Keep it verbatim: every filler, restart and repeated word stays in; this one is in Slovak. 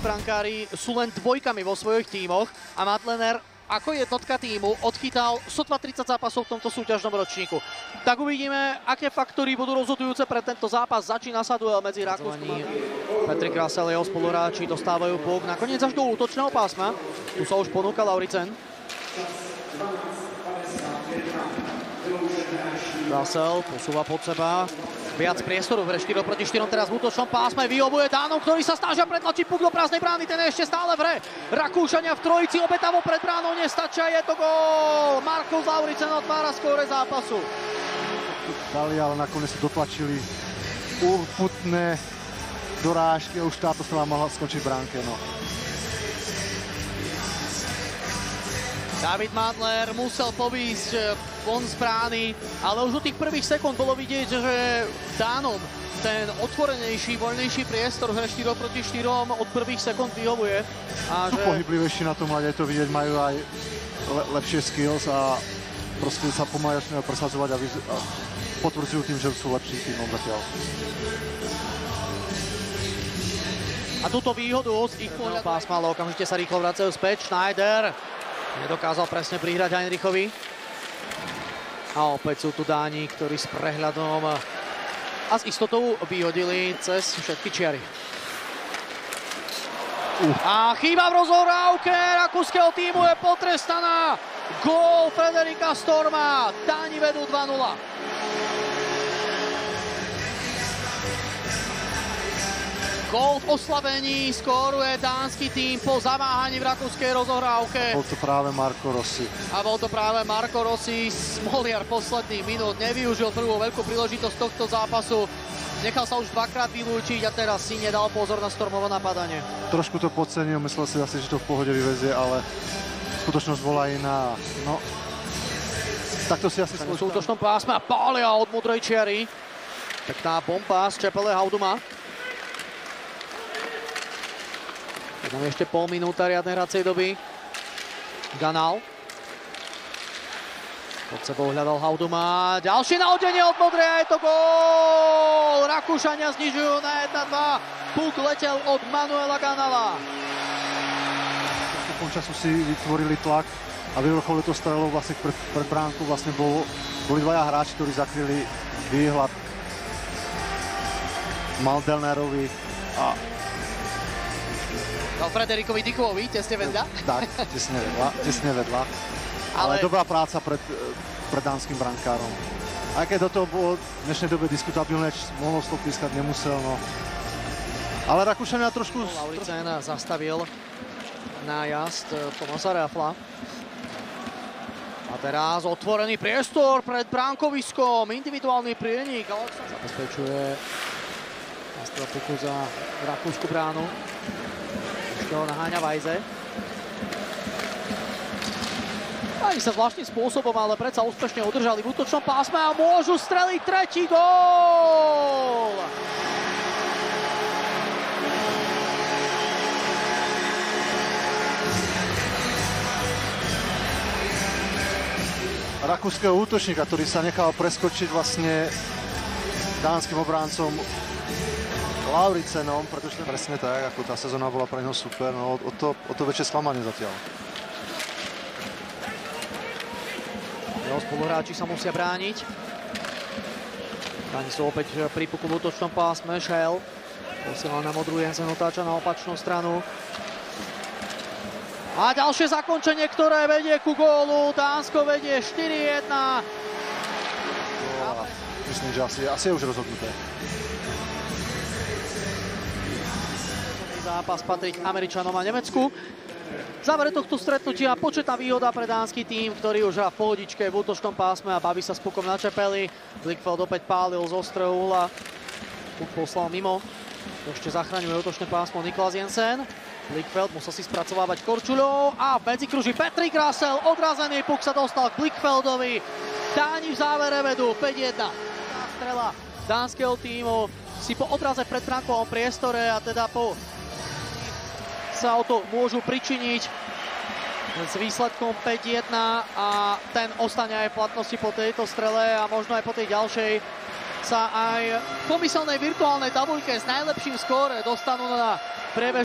brankári sú len dvojkami vo svojich tímoch a Madlener ako jednotka tímu odchytal sotva tridsať zápasov v tomto súťažnom ročníku. Tak uvidíme, aké faktory budú rozhodujúce pre tento zápas. Začína sa duel medzi Rakúskom. Patrick Russell a jeho spoluhráči dostávajú puk nakoniec až do útočného pásma. Tu sa už ponúka Lauritsen. Russell posúva pod seba. Viac priestoru v štyri proti štyrom teraz v útočnom pásme. Vyhovuje Dánov, ktorí sa snažia pretlačiť puk do prázdnej brány. Ten je ešte stále v hre. Rakúšania v trojici obetavo pred bránou nestačia. Je to gól. Markus Lauritsen otvára skóre zápasu. Dali, ale nakoniec sa dotlačili urputné dorážky a už táto strana mohla skončiť v bránke. No. David Madler musel pobísť von z brány, ale už od tých prvých sekúnd bolo vidieť, že Dánom ten otvorenejší, voľnejší priestor v hre štyri proti štyrom od prvých sekúnd vyhovuje. A sú že... pohyblivejší na tom hľade, to vidieť, majú aj le lepšie skills a proste sa pomáhajú presadzovať a, a potvrdzujú tým, že sú lepší týmom zatiaľ. A túto výhodu z ich pohľadu pásma, ale okamžite sa rýchlo vracajú späť. Schneider nedokázal presne prihrať Heinrichovi. A opäť sú tu Dáni, ktorí s prehľadom a s istotou vyhodili cez všetky čiary. Uh. A chyba v rozohrávke rakúskeho týmu je potrestaná. Gól Frederika Storma. Dáni vedú dva nula. Gól v oslavení skóruje dánsky tým po zaváhaní v rakúskej rozohrávke. Bol to práve Marco Rossi. A bol to práve Marco Rossi. Smoliar posledných minút nevyužil prvú veľkú príležitosť tohto zápasu. Nechal sa už dvakrát vylúčiť a teraz si nedal pozor na Stormovo napadanie. Trošku to podcenil, myslel si asi, že to v pohode vyvezie, ale skutočnosť bola iná. No, takto si asi v útočnom pásme a pália od modrej čiary. Pekná bomba z Čepele Hauduma. Tam ešte pol minúta riadnej hracej doby. Ganal. Pod sebou hľadal Hauduma. Ďalšie nahodenie od modrej a je to gól! Rakúšania znižujú na jedna dva. Puk letel od Manuela Ganala. Po času si vytvorili tlak a vyvrcholili to strelou vlastne pred, pred bránku. Vlastne bol, boli dvaja hráči, ktorí zakryli výhľad Madlenerovi a dal Frederikovi Dikovi, tesne vedľa. Tak, tesne vedľa, tesne vedľa. Ale, Ale dobrá práca pred, pred dánskym brankárom. Aj keď do toho bolo v dnešnej dobe diskutabilné, mohol to pískať, nemusel, no. Ale Rakúšania trošku... Lauritsen zastavil nájazd Tomasa Rafla. A teraz otvorený priestor pred bránkoviskom, individuálny prienik. Zabezpečuje nastrel puku za rakúsku bránu. Ešte ho naháňa Vajze. Ani sa zvláštnym spôsobom, ale predsa úspešne udržali v útočnom pásme a môžu streliť tretí gól! Rakúskeho útočníka, ktorý sa nechal preskočiť vlastne dánskym obráncom Lauritsenom, pretože presne tak, ako tá sezóna bola pre neho super, no o to, o to väčšie sklamanie zatiaľ. Jeho spoluhráči sa musia brániť. Dáni sú opäť pri puku v útočnom pásme. Schell posiela na modrú, Jensen otáča na opačnú stranu. A ďalšie zakončenie, ktoré vedie ku gólu. Dánsko vedie štyri jedna. No, myslím, že asi, asi je už rozhodnuté. Zápas patrí Američanom a Nemecku. V závere tohto stretnutia početná výhoda pre dánsky tým, ktorý už hrá v pohodičke v útočnom pásme a baví sa s pukom na Čepeli. Blichfeld opäť pálil z ostrého uhla. Puk poslal mimo. Ešte zachraňuje útočné pásmo Niklas Jensen. Blichfeld musel si spracovávať Korčuľov a v medzikruží Patrick Russell. Odrazený puk sa dostal k Blichfeldovi. Dáni v závere vedú päť jedna. Strela dánskeho tímu si po odraze pred bránkovom priestore a teda po sa o to môžu pričiniť s výsledkom päť jedna a ten ostane aj v platnosti po tejto strele a možno aj po tej ďalšej sa aj v pomyselnej virtuálnej tabuľke s najlepším skóre dostanú na priebežnú